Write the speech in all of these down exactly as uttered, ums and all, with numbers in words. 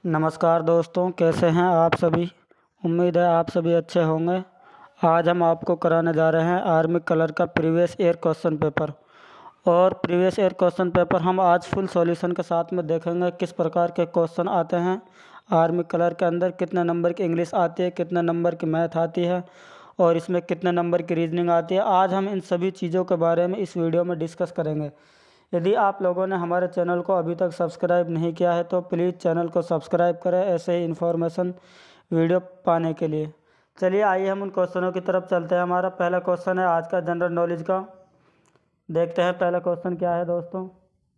नमस्कार दोस्तों, कैसे हैं आप सभी। उम्मीद है आप सभी अच्छे होंगे। आज हम आपको कराने जा रहे हैं आर्मी कलर का प्रीवियस ईयर क्वेश्चन पेपर। और प्रीवियस ईयर क्वेश्चन पेपर हम आज फुल सॉल्यूशन के साथ में देखेंगे किस प्रकार के क्वेश्चन आते हैं आर्मी कलर के अंदर, कितने नंबर की इंग्लिश आती है, कितने नंबर की मैथ आती है और इसमें कितने नंबर की रीजनिंग आती है। आज हम इन सभी चीज़ों के बारे में इस वीडियो में डिस्कस करेंगे। यदि आप लोगों ने हमारे चैनल को अभी तक सब्सक्राइब नहीं किया है तो प्लीज़ चैनल को सब्सक्राइब करें ऐसे ही इन्फॉर्मेशन वीडियो पाने के लिए। चलिए आइए हम उन क्वेश्चनों की तरफ चलते हैं। हमारा पहला क्वेश्चन है आज का जनरल नॉलेज का। देखते हैं पहला क्वेश्चन क्या है दोस्तों।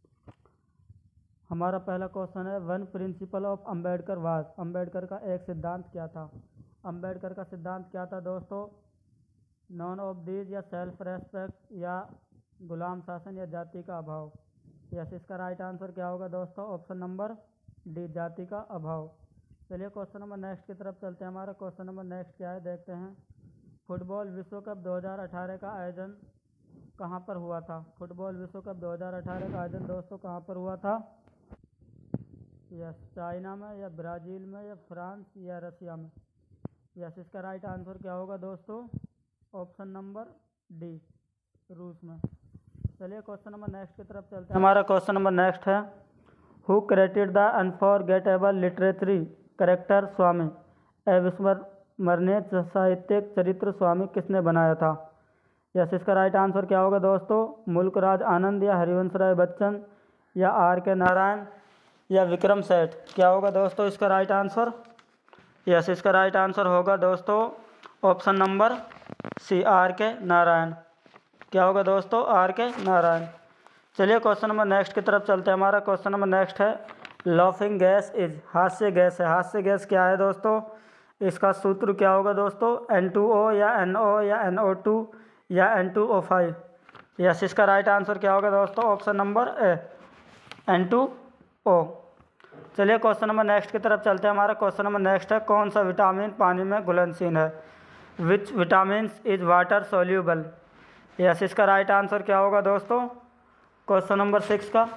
हमारा पहला क्वेश्चन है one principle of Ambedkar was. Ambedkar का एक सिद्धांत क्या था। अम्बेडकर का सिद्धांत क्या था दोस्तों। नॉन ऑफ दीज या सेल्फ रेस्पेक्ट या गुलाम शासन या जाति का अभाव। यस, इसका राइट आंसर क्या होगा दोस्तों। ऑप्शन नंबर डी, जाति का अभाव। चलिए क्वेश्चन नंबर नेक्स्ट की तरफ चलते हैं। हमारा क्वेश्चन नंबर नेक्स्ट क्या है देखते हैं। फुटबॉल विश्व कप दो हज़ार अठारह का आयोजन कहाँ पर हुआ था। फुटबॉल विश्व कप दो हज़ार अठारह का आयोजन दोस्तों कहाँ पर हुआ था। यस, चाइना में या ब्राज़ील में या फ्रांस या रसिया में। यस, इसका राइट आंसर क्या होगा दोस्तों। ऑप्शन नंबर डी, रूस में। चलिए क्वेश्चन नंबर नेक्स्ट की तरफ चलते हैं। हमारा क्वेश्चन नंबर नेक्स्ट है who created the unforgettable literary character Swami. अविस्मरणीय साहित्यिक चरित्र स्वामी किसने बनाया था। यस, इसका राइट आंसर क्या होगा दोस्तों। मुल्क राज आनंद या हरिवंश राय बच्चन या आर के नारायण या विक्रम सेठ। क्या होगा दोस्तों इसका राइट आंसर। यस, इसका राइट आंसर होगा दोस्तों ऑप्शन नंबर सी, आर के नारायण। क्या होगा दोस्तों, आर के नारायण। चलिए क्वेश्चन नंबर नेक्स्ट की तरफ चलते हैं। हमारा क्वेश्चन नंबर नेक्स्ट है लाफिंग गैस इज। हास्य गैस है। हास्य गैस क्या है दोस्तों। इसका सूत्र क्या होगा दोस्तों। एन टू ओ या एन ओ या एन ओ टू या N two O five. Yes, इसका राइट आंसर क्या होगा दोस्तों। Option number A, N two O. चलिए क्वेश्चन नंबर नेक्स्ट की तरफ चलते हैं। हमारा क्वेश्चन नंबर नेक्स्ट है कौन सा विटामिन पानी में घुलनशील है। Which vitamin is water soluble. Yes, इसका राइट आंसर क्या होगा दोस्तों। क्वेश्चन नंबर सिक्स का।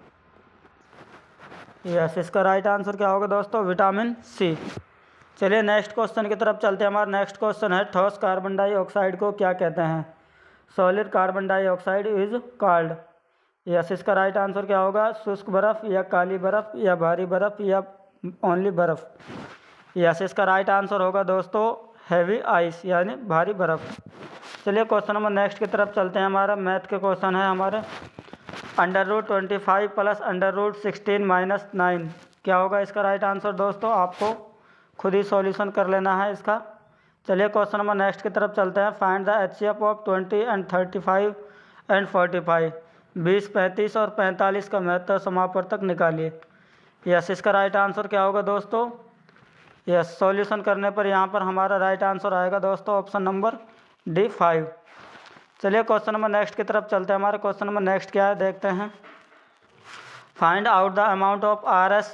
यस, इसका राइट आंसर क्या होगा दोस्तों। Vitamin C. चलिए नेक्स्ट क्वेश्चन की तरफ चलते हैं। हमारा नेक्स्ट क्वेश्चन है ठोस कार्बन डाइऑक्साइड को क्या कहते हैं। Solid carbon dioxide is called. Yes, इसका राइट आंसर क्या होगा। शुष्क बर्फ या काली बर्फ या भारी बर्फ या ओनली बर्फ। यस, इसका राइट आंसर होगा दोस्तों हैवी आइस यानी भारी बर्फ। चलिए क्वेश्चन नंबर नेक्स्ट की तरफ चलते हैं। हमारा मैथ के क्वेश्चन है हमारे under root twenty five plus under root sixteen minus nine. क्या होगा इसका राइट आंसर दोस्तों। आपको खुद ही सॉल्यूशन कर लेना है इसका। चलिए क्वेश्चन नंबर नेक्स्ट की तरफ चलते हैं। Find the H C F of twenty and thirty five and forty five. बीस, पैंतीस और पैंतालीस का महत्तम समापवर्तक निकालिए। यस, इसका राइट आंसर क्या होगा दोस्तों। यस, सॉल्यूशन करने पर यहाँ पर हमारा राइट आंसर आएगा दोस्तों ऑप्शन नंबर डी, फाइव। चलिए क्वेश्चन नंबर नेक्स्ट की तरफ चलते हैं। हमारा क्वेश्चन नंबर नेक्स्ट क्या है देखते हैं। Find out the amount of R S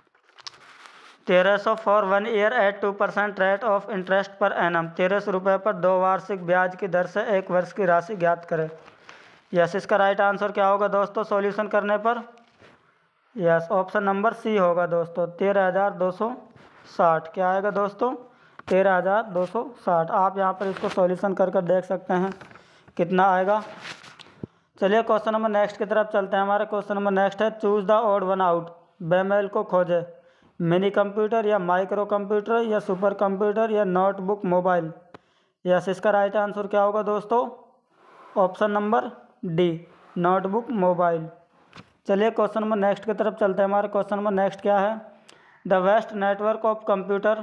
तेरह सौ for one year at two percent rate of interest per annum. तेरह सौ रुपये पर दो वार्षिक ब्याज की दर से एक वर्ष की राशि ज्ञात करें। यस, इसका राइट आंसर क्या होगा दोस्तों सॉल्यूशन करने पर। यस, ऑप्शन नंबर सी होगा दोस्तों तेरह हज़ार दो सौ साठ। क्या आएगा दोस्तों, तेरह हज़ार दो सौ साठ। आप यहाँ पर इसको सॉल्यूशन कर कर देख सकते हैं कितना आएगा। चलिए क्वेश्चन नंबर नेक्स्ट की तरफ चलते हैं। हमारा क्वेश्चन नंबर नेक्स्ट है choose the odd one out. बेमेल को खोजे। मिनी कंप्यूटर या माइक्रो कंप्यूटर या सुपर कंप्यूटर या नोटबुक मोबाइल। यस, इसका राइट आंसर क्या होगा दोस्तों। Option number D, notebook mobile. चलिए क्वेश्चन नंबर नेक्स्ट की तरफ चलते हैं। हमारा क्वेश्चन नंबर नेक्स्ट क्या है। The vast network of computer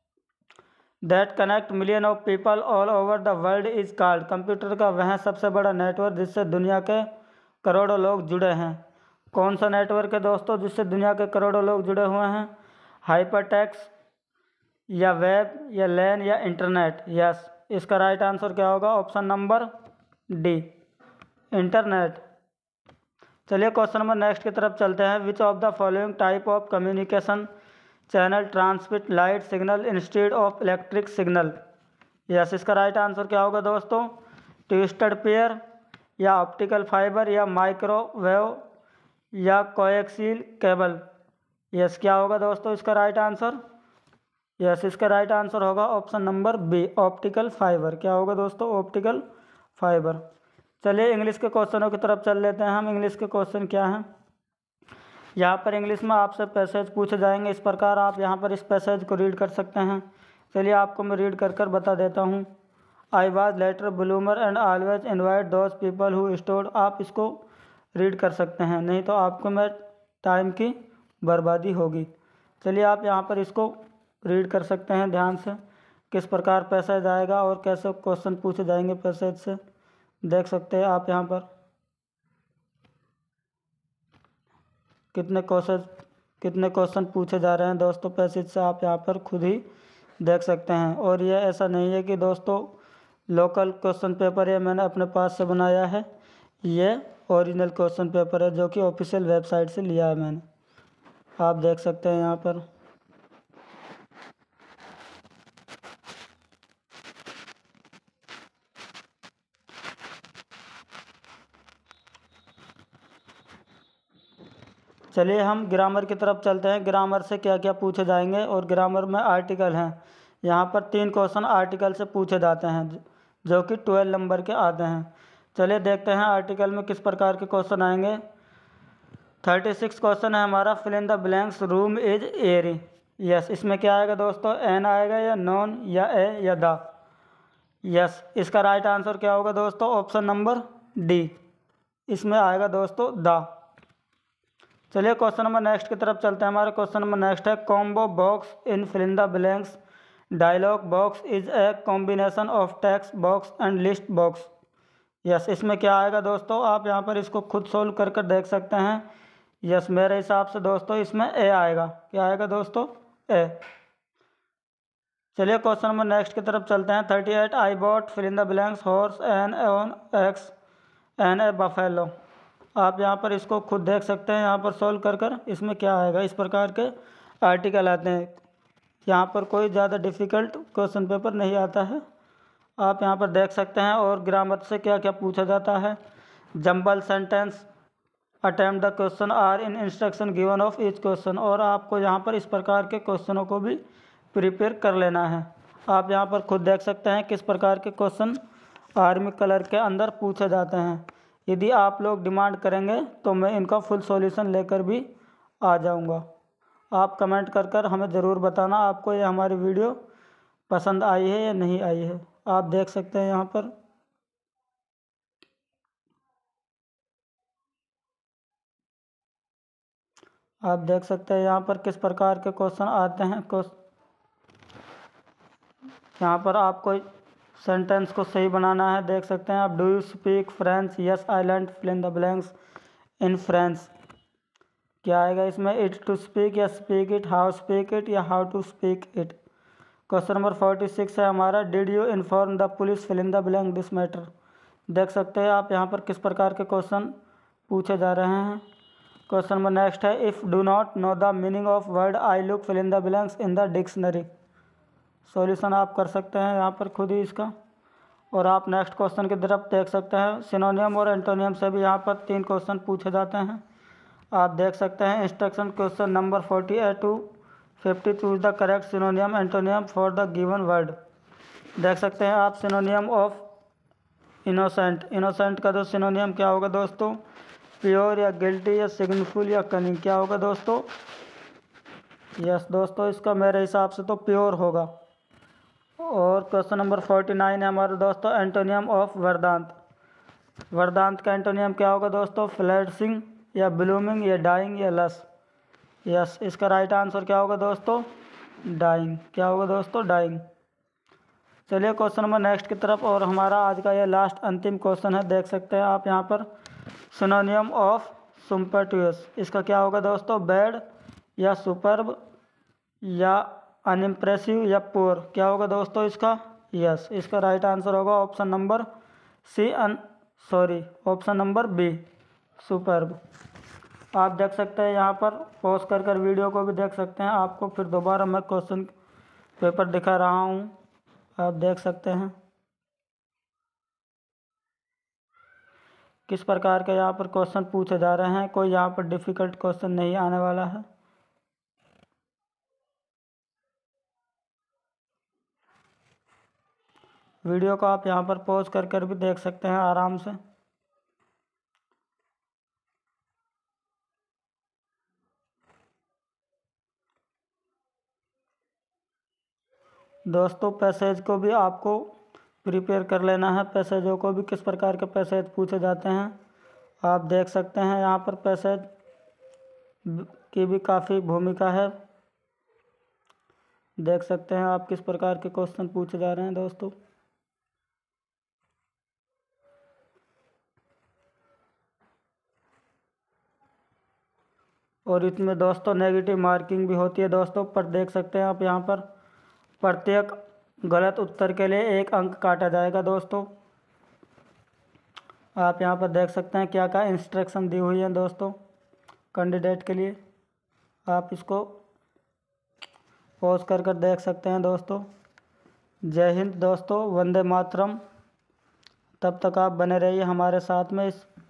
that connect million of people all over the world is called. Computer का वह सबसे बड़ा नेटवर्क जिससे दुनिया के करोड़ों लोग जुड़े हैं। कौन सा नेटवर्क है दोस्तों जिससे दुनिया के करोड़ों लोग जुड़े हुए हैं। हाइपरटेक्स्ट या वेब या लैन या इंटरनेट। यस, इसका राइट आंसर क्या होगा। Option number D, internet. चलिए क्वेश्चन नंबर नेक्स्ट की तरफ चलते हैं। Which of the following type of communication channel transmit light signal instead of electric signal. Yes, इसका राइट आंसर क्या होगा दोस्तों। ट्विस्टेड पेयर या ऑप्टिकल फाइबर या माइक्रोवेव या कोएक्सियल केबल। यस, क्या होगा दोस्तों इसका राइट आंसर? यस, इसका राइट आंसर होगा option number B, optical fibre. क्या होगा दोस्तों? Optical fibre. चलिए इंग्लिश के क्वेश्चनों की तरफ चल लेते हैं हम। इंग्लिश के क्वेश्चन क्या हैं? यहाँ पर इंग्लिश में आपसे पैसेज पूछे जाएंगे इस प्रकार, आप यहाँ पर इस पैसेज को रीड कर सकते हैं। चलिए आपको मैं रीड कर कर बता देता हूँ। I was later bloomer and always invite those people who stored. आप इसको रीड कर सकते हैं, नहीं तो आपको मैं टाइम की बर्बादी होगी। चलिए आप यहाँ पर इसको रीड कर सकते हैं ध्यान से, किस प्रकार पैसेज आएगा और कैसे क्वेश्चन पूछे जाएंगे पैसेज से। देख सकते हैं आप यहाँ पर कितने क्वेश्चन कितने क्वेश्चन पूछे जा रहे हैं दोस्तों पैसेज से, आप यहाँ पर खुद ही देख सकते हैं। और ये ऐसा नहीं है कि दोस्तों लोकल क्वेश्चन पेपर ये मैंने अपने पास से बनाया है, ये ओरिजिनल क्वेश्चन पेपर है जो कि ऑफिशियल वेबसाइट से लिया है मैंने। आप देख सकते हैं यहाँ पर। चलिए हम ग्रामर की तरफ चलते हैं। ग्रामर से क्या क्या पूछे जाएंगे, और ग्रामर में आर्टिकल हैं। यहाँ पर तीन क्वेश्चन आर्टिकल से पूछे जाते हैं जो कि ट्वेल्व नंबर के आते हैं। चलिए देखते हैं आर्टिकल में किस प्रकार के क्वेश्चन आएंगे। थर्टी सिक्स क्वेश्चन है हमारा, fill in the blanks, room is airy. Yes, इसमें क्या आएगा दोस्तों? एन आएगा या नॉन या ए या द? यस, इसका राइट आंसर क्या होगा दोस्तों? ऑप्शन नंबर डी, इसमें आएगा दोस्तों द। चलिए क्वेश्चन नंबर नेक्स्ट की तरफ चलते हैं। हमारा क्वेश्चन नंबर नेक्स्ट है, combo box in fill in the blanks. Dialog box is a combination of text box and list box. Yes, इसमें क्या आएगा दोस्तों? आप यहाँ पर इसको खुद सोल्व कर कर देख सकते हैं। यस, मेरे हिसाब से दोस्तों इसमें ए आएगा। क्या आएगा दोस्तों? ए। चलिए क्वेश्चन नंबर नेक्स्ट की तरफ चलते हैं। Thirty eight, I bought fill in the blanks horse an on X an a buffalo. आप यहाँ पर इसको खुद देख सकते हैं, यहाँ पर सोल्व कर कर इसमें क्या आएगा। इस प्रकार के आर्टिकल आते हैं। यहाँ पर कोई ज़्यादा डिफ़िकल्ट क्वेश्चन पेपर नहीं आता है, आप यहाँ पर देख सकते हैं। और ग्रामर से क्या क्या पूछा जाता है। Jumble sentence, attempt the question are in instruction given of each question. और आपको यहाँ पर इस प्रकार के क्वेश्चनों को भी प्रिपेयर कर लेना है। आप यहाँ पर खुद देख सकते हैं किस प्रकार के क्वेश्चन आर्मी कलर के अंदर पूछे जाते हैं। यदि आप लोग डिमांड करेंगे तो मैं इनका फुल सॉल्यूशन लेकर भी आ जाऊंगा। आप कमेंट कर कर हमें ज़रूर बताना आपको ये हमारी वीडियो पसंद आई है या नहीं आई है। आप देख सकते हैं यहाँ पर आप देख सकते हैं यहाँ पर किस प्रकार के क्वेश्चन आते हैं। यहाँ पर आपको सेंटेंस को सही बनाना है। देख सकते हैं आप, do you speak French? Yes I learn fill in the blanks in French. क्या आएगा इसमें? इट टू स्पीक या speak it, how speak it या how to speak it. Question number forty six है हमारा, did you inform the police fill in the blank this matter. देख सकते हैं आप यहाँ पर किस प्रकार के क्वेश्चन पूछे जा रहे हैं। क्वेश्चन नंबर नेक्स्ट है, if do not know the meaning of word I look fill in the blanks in the dictionary. Solution आप कर सकते हैं यहाँ पर खुद ही इसका। और आप नेक्स्ट क्वेश्चन की तरफ देख सकते हैं, सिनोनियम और एंटोनियम से भी यहाँ पर तीन क्वेश्चन पूछे जाते हैं। आप देख सकते हैं instruction question number forty eight to fifty, choose the correct synonym antonym for the given word. देख सकते हैं आप, सिनोनियम ऑफ इनोसेंट। इनोसेंट का जो सिनोनियम क्या होगा दोस्तों? प्योर या गिल्टी या सिग्निफुल या कनिंग। क्या होगा दोस्तों? यस दोस्तों, इसका मेरे हिसाब से तो प्योर होगा। और क्वेश्चन नंबर फोर्टी नाइन है हमारे दोस्तों, एंटोनियम ऑफ वरदांत। वरदांत का एंटोनियम क्या होगा दोस्तों? फ्लरिशिंग या ब्लूमिंग या डाइंग या लस। यस, इसका राइट आंसर क्या होगा दोस्तों? डाइंग। क्या होगा दोस्तों? डाइंग। चलिए क्वेश्चन नंबर नेक्स्ट की तरफ, और हमारा आज का ये लास्ट अंतिम क्वेश्चन है। देख सकते हैं आप यहाँ पर, सिनोनियम ऑफ सुम्पेटुअस। इसका क्या होगा दोस्तों? बैड या सुपर्ब या अनइम्प्रेसिव या पुअर। क्या होगा दोस्तों इसका? यस, इसका राइट आंसर होगा option number C, uh sorry option number B, superb. आप देख सकते हैं यहाँ पर, पॉज कर कर वीडियो को भी देख सकते हैं। आपको फिर दोबारा मैं क्वेश्चन पेपर दिखा रहा हूँ, आप देख सकते हैं किस प्रकार के यहाँ पर क्वेश्चन पूछे जा रहे हैं। कोई यहाँ पर डिफ़िकल्ट क्वेश्चन नहीं आने वाला है। वीडियो को आप यहाँ पर पॉज कर कर भी देख सकते हैं आराम से। दोस्तों पैसेज को भी आपको प्रिपेयर कर लेना है। पैसेजों को भी किस प्रकार के पैसेज पूछे जाते हैं आप देख सकते हैं। यहाँ पर पैसेज की भी काफ़ी भूमिका है, देख सकते हैं आप किस प्रकार के क्वेश्चन पूछे जा रहे हैं दोस्तों। और इसमें दोस्तों नेगेटिव मार्किंग भी होती है दोस्तों, पर देख सकते हैं आप यहाँ पर प्रत्येक गलत उत्तर के लिए एक अंक काटा जाएगा दोस्तों। आप यहाँ पर देख सकते हैं क्या क्या इंस्ट्रक्शन दी हुई है दोस्तों कैंडिडेट के लिए। आप इसको पॉज कर कर देख सकते हैं दोस्तों। जय हिंद दोस्तों, वंदे मातरम। तब तक आप बने रहिए हमारे साथ में इस